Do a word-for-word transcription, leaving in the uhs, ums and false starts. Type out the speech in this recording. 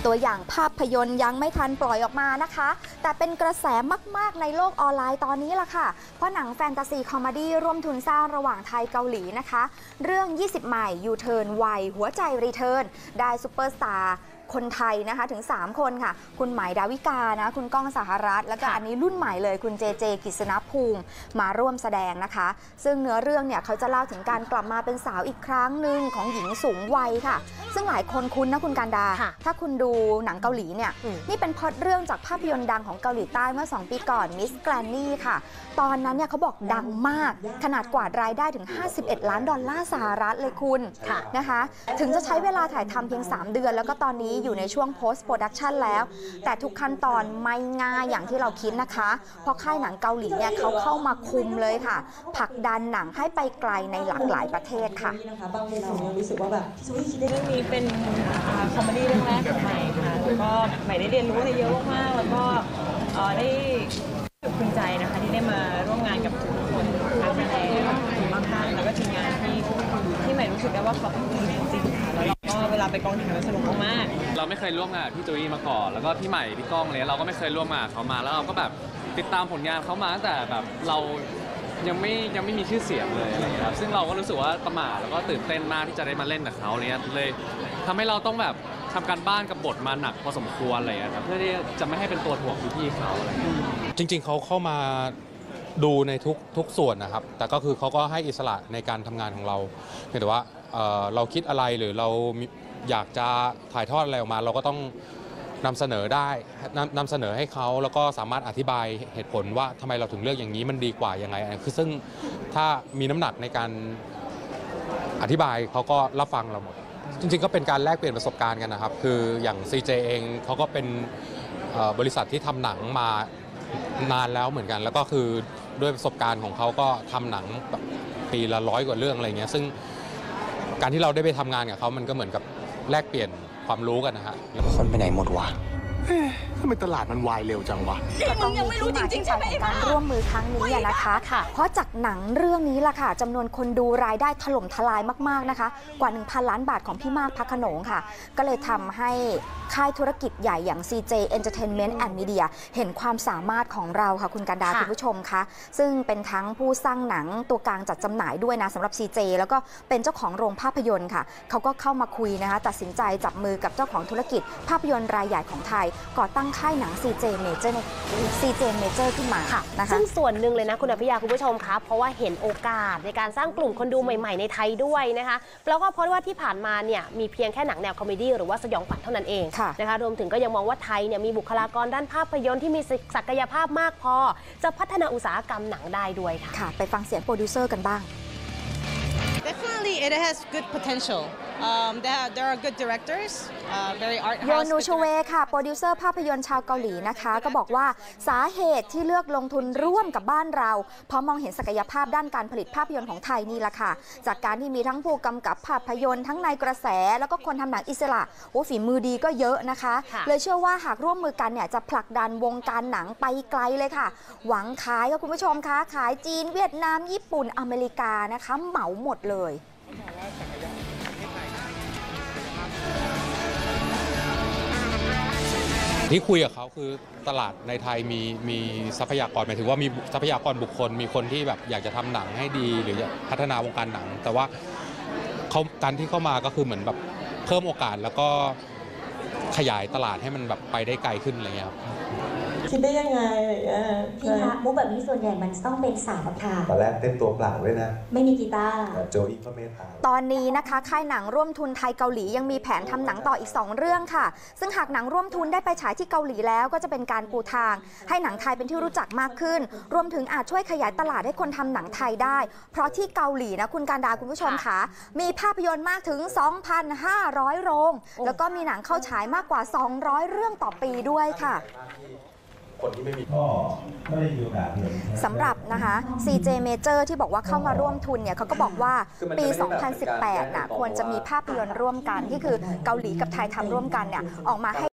ตัวอย่างภาพยนตร์ยังไม่ทันปล่อยออกมานะคะแต่เป็นกระแสมากๆในโลกออนไลน์ตอนนี้ล่ะค่ะเพราะหนังแฟนตาซีคอมเมดี้ร่วมทุนสร้างระหว่างไทยเกาหลีนะคะเรื่องยี่สิบใหม่ยูเทิร์นวัยหัวใจรีเทิร์นได้ซุปเปอร์สตาร์คนไทยนะคะถึงสามคนค่ะคุณไหมดาวิกานะคุณก้องสหรัฐแล้วก็อันนี้รุ่นใหม่เลยคุณเจเจกิษณภูมิมาร่วมแสดงนะคะซึ่งเนื้อเรื่องเนี่ยเขาจะเล่าถึงการกลับมาเป็นสาวอีกครั้งหนึ่งของหญิงสูงวัยค่ะซึ่งหลายคนคุ้นนะคุณการดาถ้าคุณดูหนังเกาหลีเนี่ยนี่เป็นพล็อตเรื่องจากภาพยนตร์ดังของเกาหลีใต้เมื่อสองปีก่อนมิสแกรนนี่ค่ะตอนนั้นเนี่ยเขาบอกดังมากขนาดกวาดรายได้ถึงห้าสิบเอ็ดล้านดอลลาร์สหรัฐเลยคุณนะคะถึงจะใช้เวลาถ่ายทำเพียงสามเดือนแล้วก็ตอนนี้อยู่ในช่วง post production แล้วแต่ทุกขั้นตอนไม่ง่ายอย่างที่เราคิดนะคะเพราะค่ายหนังเกาหลีเนี่ยเขาเข้ามาคุมเลยค่ะผลักดันหนังให้ไปไกลในหลากหลายประเทศค่ะบางคนเรารู้สึกว่าแบบเรื่องนี้เป็นคอมเมดี้เรื่องแรกของใหม่ค่ะแล้วก็ใหม่ได้เรียนรู้อะไรเยอะมากๆแล้วก็ได้ภูมิใจนะคะที่ได้มาร่วมงานกับทุกคนทั้งแสดงบางท่านแล้วก็ทีมงานที่ที่ใหม่รู้สึกได้ว่าเขาเป็นทีมจริงๆค่ะแล้วก็เวลาไปกองถ่ายสนุกมากเราไม่เคยร่วมงานกับพี่จุ้ยมาก่อนแล้วก็พี่ใหม่พี่ก้องเลยเราก็ไม่เคยร่วมงานเขามาแล้วเราก็แบบติดตามผลงานเขามาตั้งแต่แบบเรายังไม่ยังไม่มีชื่อเสียงเลยอะไรอย่างเงี้ยครับซึ่งเราก็รู้สึกว่าประหม่าแล้วก็ตื่นเต้นมากที่จะได้มาเล่นกับเขาเนี่ยเลยทำให้เราต้องแบบทำการบ้านกับบทมาหนักพอสมควรอะไรอย่างเงี้ยครับเพื่อที่จะไม่ให้เป็นตัวถ่วงพี่ๆเขาอะไรอย่างเงี้ยจริงๆเขาเข้ามาดูในทุกทุกส่วนนะครับแต่ก็คือเขาก็ให้อิสระในการทำงานของเราเพียงแต่ว่า เอ่อ เราคิดอะไรหรือเราอยากจะถ่ายทอดอะไรออกมาเราก็ต้องนำเสนอได้นำนำเสนอให้เขาแล้วก็สามารถอธิบายเหตุผลว่าทำไมเราถึงเลือกอย่างนี้มันดีกว่ายังไงคือซึ่งถ้ามีน้ำหนักในการอธิบายเขาก็รับฟังเราหมดจริงๆก็เป็นการแลกเปลี่ยนประสบการณ์กันนะครับคืออย่าง ซี เจ เองเขาก็เป็นบริษัทที่ทำหนังมานานแล้วเหมือนกันแล้วก็คือด้วยประสบการณ์ของเขาก็ทำหนังปีละร้อยกว่าเรื่องอะไรเงี้ยซึ่งการที่เราได้ไปทำงานกับเขามันก็เหมือนกับแลกเปลี่ยนความรู้กันนะฮะคนไปไหนหมดวะทำไมตลาดมันวายเร็วจังวะก็ต้องมีที่มาที่ไปของการร่วมมือครั้งนี้นะคะเพราะจากหนังเรื่องนี้ล่ะค่ะจำนวนคนดูรายได้ถล่มทลายมากๆนะคะกว่า หนึ่งพัน ล้านบาทของพี่มากพระโขนงค่ะก็เลยทำให้ค่ายธุรกิจใหญ่อย่าง ซี เจ Entertainment and Media เห็นความสามารถของเราค่ะคุณการดาคุณผู้ชมคะซึ่งเป็นทั้งผู้สร้างหนังตัวกลางจัดจำหน่ายด้วยนะสำหรับ ซี เจ แล้วก็เป็นเจ้าของโรงภาพยนตร์ค่ะเขาก็เข้ามาคุยนะคะตัดสินใจจับมือกับเจ้าของธุรกิจภาพยนตร์รายใหญ่ของไทยก่อตั้งค่ายหนัง ซี เจ Major ใน ซี เจ Major ขึ้นมาค่ะนะคะซึ่งส่วนหนึ่งเลยนะคุณอภิยาคุณผู้ชมคะเพราะว่าเห็นโอกาสในการสร้างกลุ่มคนดูใหม่ๆในไทยด้วยนะคะแล้วก็เพราะว่าที่ผ่านมาเนี่ยมีเพียงแค่หนังแนวคอมเมดี้หรือว่าสยองขวัญเท่านั้นเองนะคะรวมถึงก็ยังมองว่าไทยเนี่ยมีบุคลากรด้านภาพยนตร์ที่มีศักยภาพมากพอจะพัฒนาอุตสาหกรรมหนังได้ด้วยค่ะค่ะไปฟังเสียงโปรดิวเซอร์กันบ้าง Definitely, it has good potential. Um, there, there are good directors, uh, very art house. โยนูชเวค่ะโปรดิวเซอร์ภาพยนตร์ชาวเกาหลีนะคะก็บอกว่าสาเหตุที่เลือกลงทุนร่วมกับบ้านเราเพราะมองเห็นศักยภาพด้านการผลิตภาพยนตร์ของไทยนี่แหละค่ะจากการที่มีทั้งผู้กำกับภาพยนตร์ทั้งในกระแสแล้วก็คนทำหนังอิสระโอ้ฝีมือดีก็เยอะนะคะเลยเชื่อว่าหากร่วมมือกันเนี่ยจะผลักดันวงการหนังไปไกลเลยค่ะหวังขายค่ะคุณผู้ชมคะขายจีนเวียดนามญี่ปุ่นอเมริกานะคะเหมาหมดเลยที่คุยกับเขาคือตลาดในไทยมีมีทรัพยากรหมายถึงว่ามีทรัพยากรบุคคลมีคนที่แบบอยากจะทำหนังให้ดีหรือพัฒนาวงการหนังแต่ว่าเขาการที่เข้ามาก็คือเหมือนแบบเพิ่มโอกาสแล้วก็ขยายตลาดให้มันแบบไปได้ไกลขึ้นอะไรเงี้ยครับคิดได้ยังไงอะไรเงี้ยพี่คะมุกแบบนี้ส่วนใหญ่มันต้องเป็นสาวค่ะตอนแรกเต้นตัวเปล่าด้วยนะไม่มีกีตาร์โจอี้ก็เมตตาตอนนี้นะคะค่ายหนังร่วมทุนไทยเกาหลียังมีแผนทำหนังต่ออีกสองเรื่องค่ะซึ่งหากหนังร่วมทุนได้ไปฉายที่เกาหลีแล้วก็จะเป็นการปูทางให้หนังไทยเป็นที่รู้จักมากขึ้นรวมถึงอาจช่วยขยายตลาดให้คนทำหนังไทยได้เพราะที่เกาหลีนะคุณการดาคุณผู้ชมคะมีภาพยนตร์มากถึง สองพันห้าร้อย โรงแล้วก็มีหนังเข้าฉายมากกว่าสองร้อยเรื่องต่อปีด้วยค่ะคนที่ไม่มีก็ไม่ได้มีโอกาสเลยสำหรับนะคะ ซี เจ Major ที่บอกว่าเข้ามาร่วมทุนเนี่ยเขาก็บอกว่าปี สองพันสิบแปด น่ะควรจะมีภาพยนตร์ร่วมกันที่คือเกาหลีกับไทยทำร่วมกันเนี่ยออกมาให้